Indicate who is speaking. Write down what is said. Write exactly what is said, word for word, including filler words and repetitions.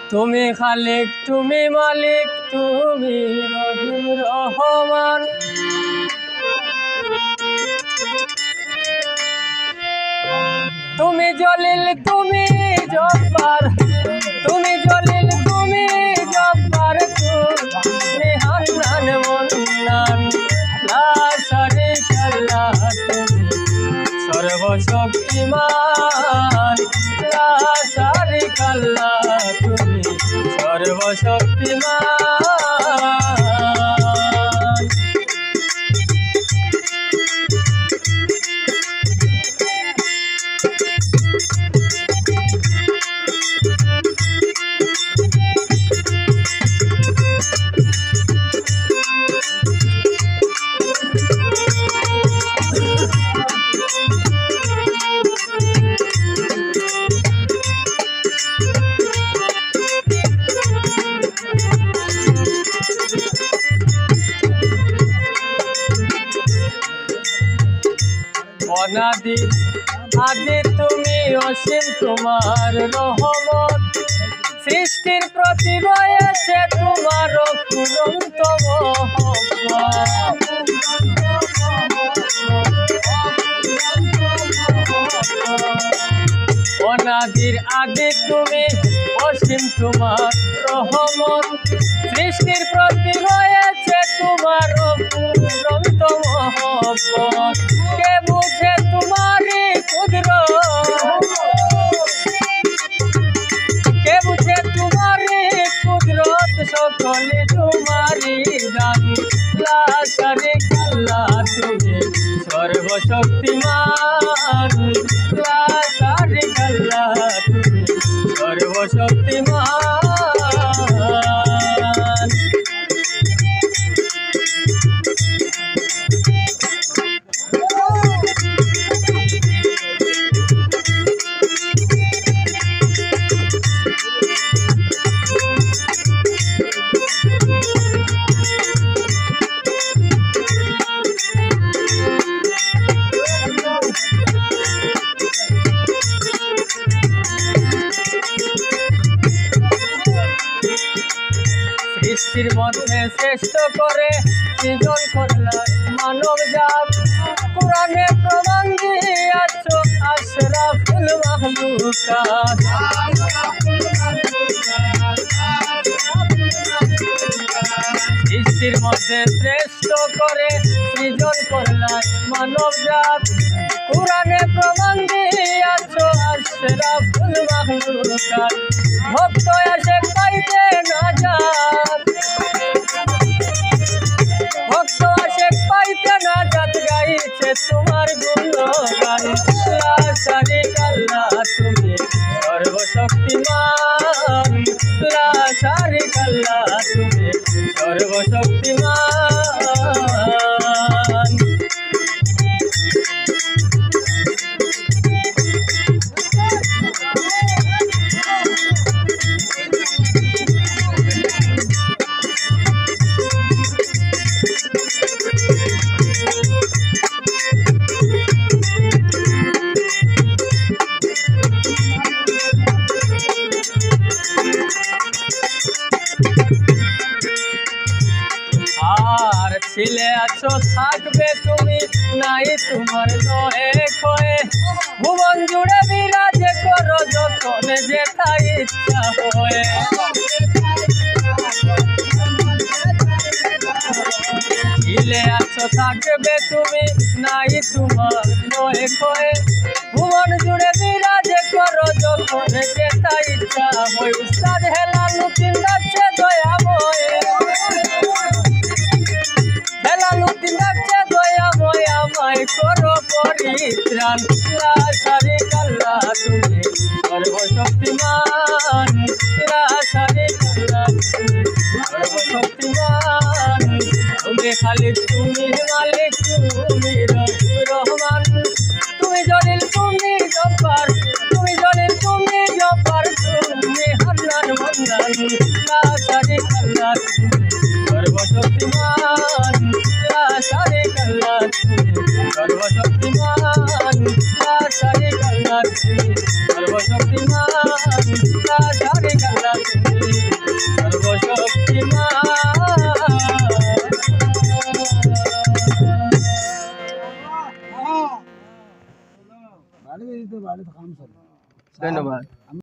Speaker 1: তুমি খালিক, তুমি মালিক, তুমি রহিম রহমান। তুমি জলিল, তুমি জব্বার, তুমি জলিল, তুমি জব্বার, তুমি হান্নান মন্নান। লা শারীকা লাহ, তুমি সর্বশক্তিমান। লা শারীকা লাহ, তুমি সর্বশক্তিমান। অনাদি আদি তুমি অসীম, তোমার রহমত সৃষ্টির প্রতি রয়েছে তোমার অফুরন্ত মহব্বত। অনাদির আদি তুমি অসীম, তোমার রহমত সৃষ্টির প্রতি রয়েছে তোমার অফুরন্ত মহব্বত। কে বুঝে তোমারই কুদরত, কে বুঝে তোমারই কুদরত, সকলে তোমারই দান। লা শারীকা লাহ, তুমি সর্বশক্তিমান। লা শারীকা লাহ, তুমি সর্বশক্তিমান। সৃষ্টির মধ্যে শ্রেষ্ঠ করে সৃজন করলা মানব জাত। কোরআনে প্রমাণ দিয়াছ আশরাফুল মাখলুকাত। সৃষ্টির মধ্যে শ্রেষ্ঠ করে সৃজন করলা মানব জাত। কোরআনে প্রমাণ দিয়াছ আশরাফুল মাখলুকাত। ভক্ত আসে পাইতে না যাত, ভক্ত আসে পাইতে না যাত, গাইছে তোমার গুণগান। লা শারীকা লাহ, তুমি সর্বশক্তিমান। লা শারীকা লাহ, তুমি সর্বশক্তিমান। আর ছিলে আছো, থাকবে তুমি, নাই তোমার নয় ক্ষয়ে। ভুবন জুড়ে বিরাজ করো যখন যেথা ইচ্ছা হয়ে। ছিলে আছো, থাকবে তুমি, নাই তোমার নয় ক্ষয়ে। ভুবন জুড়ে বিরাজ করো যখন যেথা ইচ্ছা হয়। উস্তাদ হেলালুদ্দিন ডাকছে দয়াময়, হেলালুদ্দিন ডাকছে দয়াময়, আমায় করো পরিত্রাণ। লা শারীকা লাহ, তুমি সর্বশক্তিমান। লা শারীকা লাহ, তুমি সর্বশক্তিমান। তুমি খালিক, তুমি মালিক, তুমি রহিম রহমান। তুমি জলিল, তুমি জব্বার, তুমি জলিল, তুমি জব্বার, তুমি হান্নান মন্নান। লা শারীকা লাহ, তুমি সর্বশক্তিমান। লা শারীকা লাহ, তুমি সর্বশক্তিমান। লা শারীকা লাহ, তুমি সর্বশক্তিমান। লা শারীকা লাহ, তুমি ধন্যবাদ।